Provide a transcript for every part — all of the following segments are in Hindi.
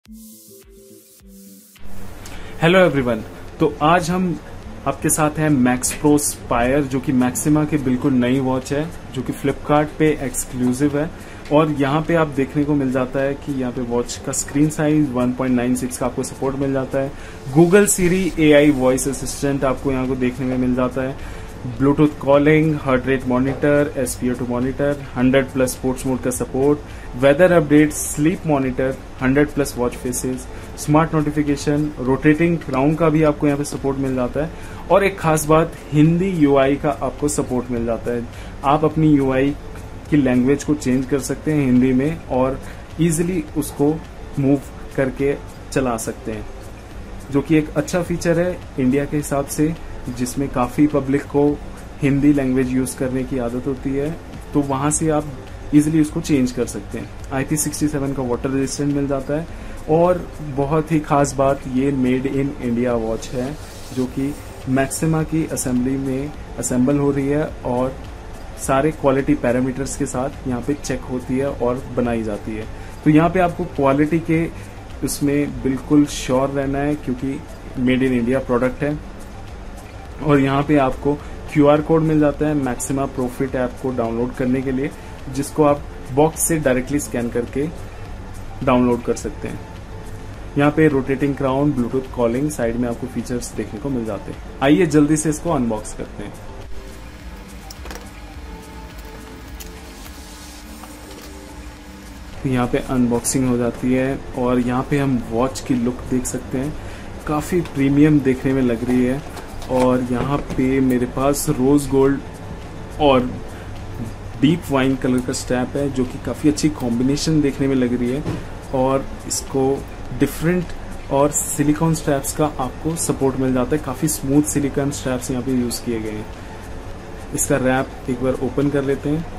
Hello everyone. तो आज हम आपके साथ हैं मैक्स प्रो स्पायर, जो कि मैक्सिमा की बिल्कुल नई वॉच है, जो कि फ्लिपकार्ट पे एक्सक्लूसिव है। और यहाँ पे आप देखने को मिल जाता है कि यहाँ पे वॉच का स्क्रीन साइज 1.96 का आपको सपोर्ट मिल जाता है। Google Siri AI voice assistant आपको यहाँ को देखने में मिल जाता है। Bluetooth calling, heart rate monitor, SpO2 monitor, 100+ sports mode का support, weather update, sleep monitor, 100+ watch faces, smart notification, rotating crown का भी आपको यहाँ पे सपोर्ट मिल जाता है। और एक खास बात, हिंदी UI का आपको सपोर्ट मिल जाता है। आप अपनी UI की लैंग्वेज को चेंज कर सकते हैं हिंदी में और इजीली उसको मूव करके चला सकते हैं, जो कि एक अच्छा फीचर है इंडिया के हिसाब से, जिसमें काफी पब्लिक को हिंदी लैंग्वेज यूज करने की आदत होती है। तो वहां से आप इजीली उसको चेंज कर सकते हैं। IP67 का वाटर रेजिस्टेंट मिल जाता है। और बहुत ही खास बात, ये मेड इन इंडिया वॉच है, जो कि मैक्सिमा की असेंबली में असेंबल हो रही है और सारे क्वालिटी पैरामीटर्स के साथ यहाँ पे चेक होती है और बनाई जाती है। तो यहाँ पे आपको क्वालिटी के उसमें बिल्कुल श्योर रहना है, क्योंकि मेड इन इंडिया प्रोडक्ट है। और यहाँ पे आपको QR कोड मिल जाता है मैक्सिमा प्रोफिट ऐप को डाउनलोड करने के लिए, जिसको आप बॉक्स से डायरेक्टली स्कैन करके डाउनलोड कर सकते हैं। यहाँ पे rotating crown, Bluetooth calling, side में आपको फीचर्स देखने को मिल जाते हैं। आइए जल्दी से इसको अनबॉक्स करते हैं। तो यहाँ पे अनबॉक्सिंग हो जाती है और यहाँ पे हम वॉच की लुक देख सकते हैं। काफी प्रीमियम देखने में लग रही है। और यहाँ पे मेरे पास रोज गोल्ड और डीप वाइन कलर का स्ट्रैप है, जो कि काफी अच्छी कॉम्बिनेशन देखने में लग रही है। और इसको डिफरेंट और सिलिकॉन स्ट्रैप्स का आपको सपोर्ट मिल जाता है। काफी स्मूथ सिलिकॉन स्ट्रैप्स यहाँ पे यूज किए गए हैं। इसका रैप एक बार ओपन कर लेते हैं।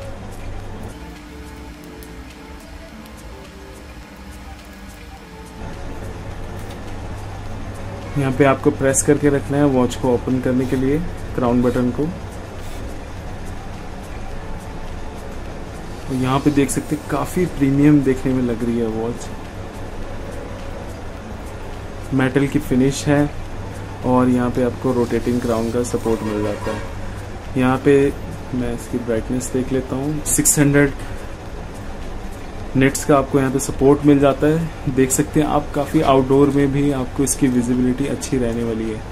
यहाँ पे आपको प्रेस करके रखना है वॉच को ओपन करने के लिए, क्राउन बटन को। और यहाँ पे देख सकते हैं काफी प्रीमियम देखने में लग रही है वॉच। मेटल की फिनिश है और यहाँ पे आपको रोटेटिंग क्राउन का सपोर्ट मिल जाता है। यहाँ पे मैं इसकी ब्राइटनेस देख लेता हूँ। 600 नेट्स का आपको यहाँ पे सपोर्ट मिल जाता है। देख सकते हैं आप, काफी आउटडोर में भी आपको इसकी विजिबिलिटी अच्छी रहने वाली है।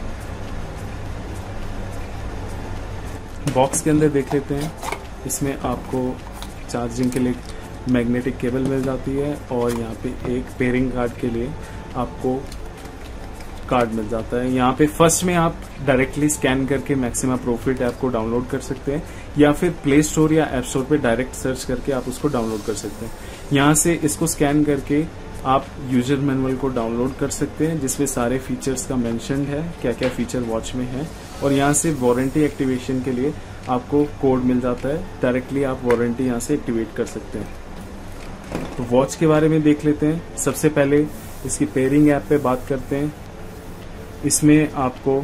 बॉक्स के अंदर देख लेते हैं। इसमें आपको चार्जिंग के लिए मैग्नेटिक केबल मिल जाती है और यहाँ पे एक पेयरिंग कार्ड के लिए आपको कार्ड मिल जाता है। यहाँ पे फर्स्ट में आप डायरेक्टली स्कैन करके मैक्सिमा प्रोफिट ऐप को डाउनलोड कर सकते हैं, या फिर प्ले स्टोर या ऐप स्टोर पे डायरेक्ट सर्च करके आप उसको डाउनलोड कर सकते हैं। यहाँ से इसको स्कैन करके आप यूजर मैनुअल को डाउनलोड कर सकते हैं, जिसमें सारे फीचर्स का मेंशन्ड है, क्या क्या फीचर वॉच में है। और यहाँ से वारंटी एक्टिवेशन के लिए आपको कोड मिल जाता है, डायरेक्टली आप वारंटी यहाँ से एक्टिवेट कर सकते हैं। तो वॉच के बारे में देख लेते हैं। सबसे पहले इसकी पेयरिंग ऐप पे बात करते हैं। इसमें आपको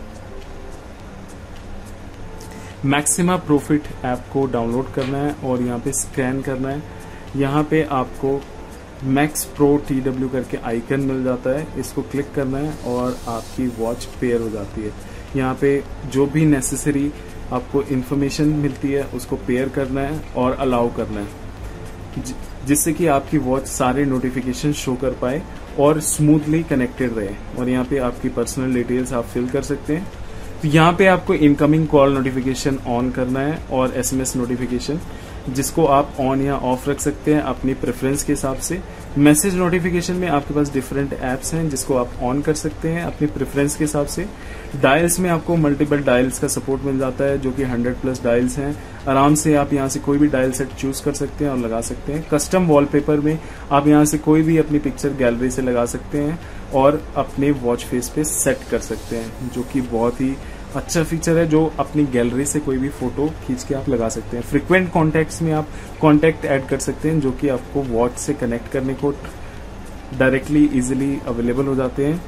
मैक्सिमा प्रोफिट ऐप को डाउनलोड करना है और यहाँ पे स्कैन करना है। यहाँ पे आपको मैक्स प्रो TW करके आइकन मिल जाता है, इसको क्लिक करना है और आपकी वॉच पेयर हो जाती है। यहाँ पे जो भी नेसेसरी आपको इंफॉर्मेशन मिलती है उसको पेयर करना है और अलाउ करना है, जिससे कि आपकी वॉच सारे नोटिफिकेशन शो कर पाए और स्मूथली कनेक्टेड रहे। और यहाँ पे आपकी पर्सनल डिटेल्स आप फिल कर सकते हैं। तो यहाँ पे आपको इनकमिंग कॉल नोटिफिकेशन ऑन करना है और SMS नोटिफिकेशन, जिसको आप ऑन या ऑफ रख सकते हैं अपनी प्रेफरेंस के हिसाब से। मैसेज नोटिफिकेशन में आपके पास डिफरेंट एप्स हैं, जिसको आप ऑन कर सकते हैं अपनी प्रेफरेंस के हिसाब से। डायल्स में आपको मल्टीपल डायल्स का सपोर्ट मिल जाता है, जो कि 100+ डायल्स हैं। आराम से आप यहाँ से कोई भी डायल सेट चूज कर सकते हैं और लगा सकते हैं। कस्टम वॉलपेपर में आप यहाँ से कोई भी अपनी पिक्चर गैलरी से लगा सकते हैं और अपने वॉच फेस पे सेट कर सकते हैं, जो कि बहुत ही अच्छा फीचर है, जो अपनी गैलरी से कोई भी फोटो खींच के आप लगा सकते हैं। फ्रीक्वेंट कॉन्टैक्ट्स में आप कॉन्टैक्ट ऐड कर सकते हैं, जो कि आपको वॉच से कनेक्ट करने को डायरेक्टली इजीली अवेलेबल हो जाते हैं।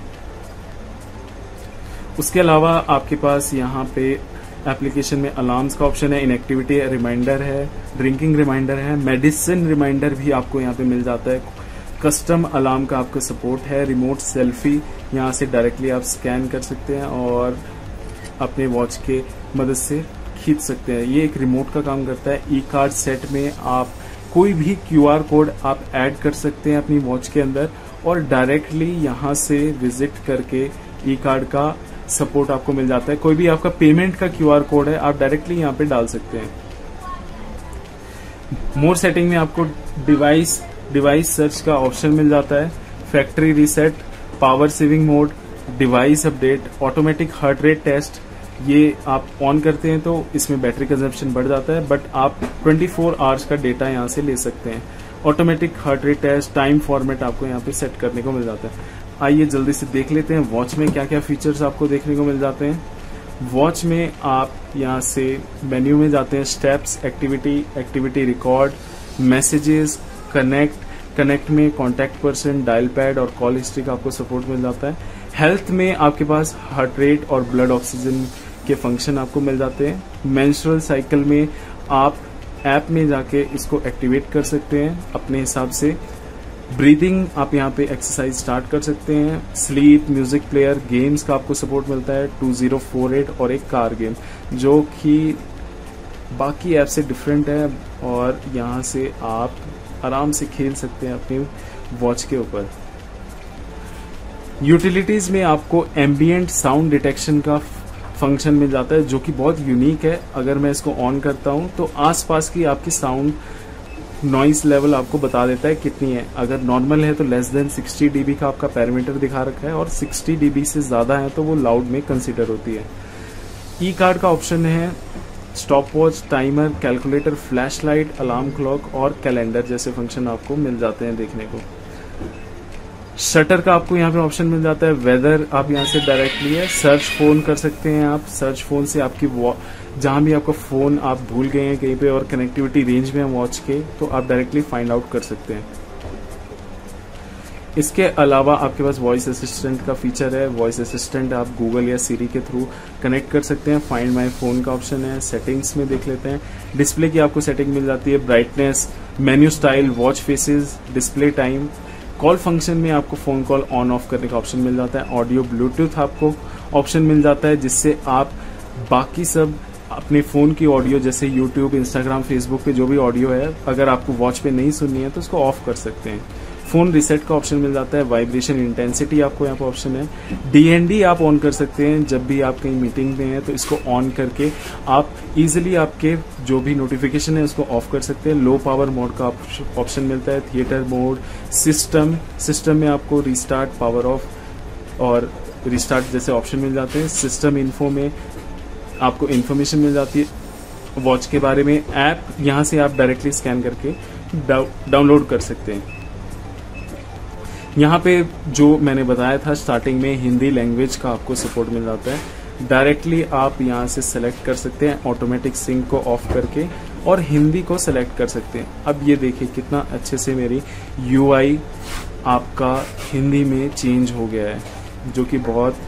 उसके अलावा आपके पास यहाँ पे एप्लीकेशन में अलार्म्स का ऑप्शन है, इनएक्टिविटी रिमाइंडर है, ड्रिंकिंग रिमाइंडर है, मेडिसिन रिमाइंडर भी आपको यहाँ पे मिल जाता है। कस्टम अलार्म का आपको सपोर्ट है, रिमोट सेल्फी यहाँ से डायरेक्टली आप स्कैन कर सकते हैं और अपने वॉच के मदद से खींच सकते हैं। ये एक रिमोट का काम करता है। ई कार्ड सेट में आप कोई भी QR कोड आप ऐड कर सकते हैं अपनी वॉच के अंदर और डायरेक्टली यहाँ से विजिट करके ई कार्ड का सपोर्ट आपको मिल जाता है। कोई भी आपका पेमेंट का QR कोड है आप डायरेक्टली यहाँ पे डाल सकते हैं। मोर सेटिंग में आपको डिवाइस सर्च का ऑप्शन मिल जाता है, factory reset, power saving mode, device update, automatic heart rate test. ये आप ऑन करते हैं तो इसमें बैटरी कंजप्शन बढ़ जाता है, बट आप 24 आवर्स का डेटा यहाँ से ले सकते हैं। Automatic heart rate test, time format आपको यहाँ पे सेट करने को मिल जाता है। आइए जल्दी से देख लेते हैं वॉच में क्या क्या फीचर्स आपको देखने को मिल जाते हैं। वॉच में आप यहाँ से मेन्यू में जाते हैं, steps, activity record, messages, connect में कॉन्टैक्ट पर्सन, डायल पैड और कॉल हिस्ट्री का आपको सपोर्ट मिल जाता है। हेल्थ में आपके पास हार्ट रेट और ब्लड ऑक्सीजन के फंक्शन आपको मिल जाते हैं। मेंस्ट्रुअल साइकिल में आप ऐप में जाके इसको एक्टिवेट कर सकते हैं अपने हिसाब से। ब्रीदिंग आप यहाँ पे एक्सरसाइज स्टार्ट कर सकते हैं। स्लीप, म्यूजिक प्लेयर, गेम्स का आपको सपोर्ट मिलता है 2048 और एक कार गेम जो कि बाकी ऐप से डिफरेंट है और यहाँ से आप आराम से खेल सकते हैं अपनी वॉच के ऊपर। यूटिलिटीज में आपको एम्बिएंट साउंड डिटेक्शन का फंक्शन मिल जाता है जो कि बहुत यूनिक है। अगर मैं इसको ऑन करता हूं तो आसपास की आपकी साउंड नॉइस लेवल आपको बता देता है कितनी है। अगर नॉर्मल है तो लेस देन 60 dB का आपका पैरामीटर दिखा रखा है और 60 dB से ज्यादा है तो वो लाउड में कंसिडर होती है। ई कार्ड का ऑप्शन है, stopwatch, timer, calculator, flashlight, alarm clock और कैलेंडर जैसे फंक्शन आपको मिल जाते हैं देखने को। शटर का आपको यहाँ पे ऑप्शन मिल जाता है। वेदर आप यहाँ से डायरेक्टली है। सर्च फोन कर सकते हैं आप। सर्च फोन से आपकी जहां भी आपका फोन आप भूल गए हैं कहीं पे और कनेक्टिविटी रेंज में है वॉच के, तो आप डायरेक्टली फाइंड आउट कर सकते हैं। इसके अलावा आपके पास वॉइस असिस्टेंट का फीचर है। वॉइस असिस्टेंट आप गूगल या सीरी के थ्रू कनेक्ट कर सकते हैं। फाइंड माय फोन का ऑप्शन है। सेटिंग्स में देख लेते हैं। डिस्प्ले की आपको सेटिंग मिल जाती है, brightness, menu style, watch faces, display time. Call function में आपको फोन कॉल ऑन ऑफ करने का ऑप्शन मिल जाता है। ऑडियो ब्लूटूथ आपको ऑप्शन मिल जाता है जिससे आप बाकी सब अपने फोन की ऑडियो जैसे यूट्यूब, इंस्टाग्राम, फेसबुक पे जो भी ऑडियो है अगर आपको वॉच पे नहीं सुननी है तो उसको ऑफ कर सकते हैं। फोन रिसेट का ऑप्शन मिल जाता है। वाइब्रेशन इंटेंसिटी आपको यहाँ पे ऑप्शन है। DND आप ऑन कर सकते हैं जब भी आप कहीं मीटिंग में हैं तो इसको ऑन करके आप इजिली आपके जो भी नोटिफिकेशन है उसको ऑफ कर सकते हैं। लो पावर मोड का ऑप्शन मिलता है। थिएटर मोड, सिस्टम में आपको रिस्टार्ट, पावर ऑफ और रिस्टार्ट जैसे ऑप्शन मिल जाते हैं। सिस्टम इन्फो में आपको इन्फॉर्मेशन मिल जाती है वॉच के बारे में। ऐप यहाँ से आप डायरेक्टली स्कैन करके डाउनलोड कर सकते हैं। यहाँ पे जो मैंने बताया था स्टार्टिंग में, हिंदी लैंग्वेज का आपको सपोर्ट मिल जाता है। डायरेक्टली आप यहाँ से सेलेक्ट कर सकते हैं ऑटोमेटिक सिंक को ऑफ करके और हिंदी को सेलेक्ट कर सकते हैं। अब ये देखिए कितना अच्छे से मेरी UI आपका हिंदी में चेंज हो गया है जो कि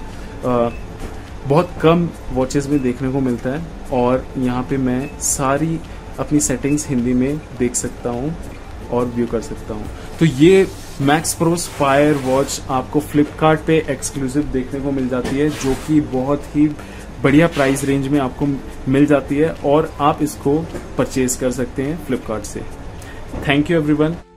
बहुत कम वॉचेस में देखने को मिलता है। और यहाँ पे मैं सारी अपनी सेटिंग्स हिंदी में देख सकता हूँ और व्यू कर सकता हूँ। तो ये मैक्स प्रो स्पायर वॉच आपको फ्लिपकार्ट पे एक्सक्लूसिव देखने को मिल जाती है जो कि बहुत ही बढ़िया प्राइस रेंज में आपको मिल जाती है और आप इसको परचेज कर सकते हैं फ्लिपकार्ट से। Thank you everyone.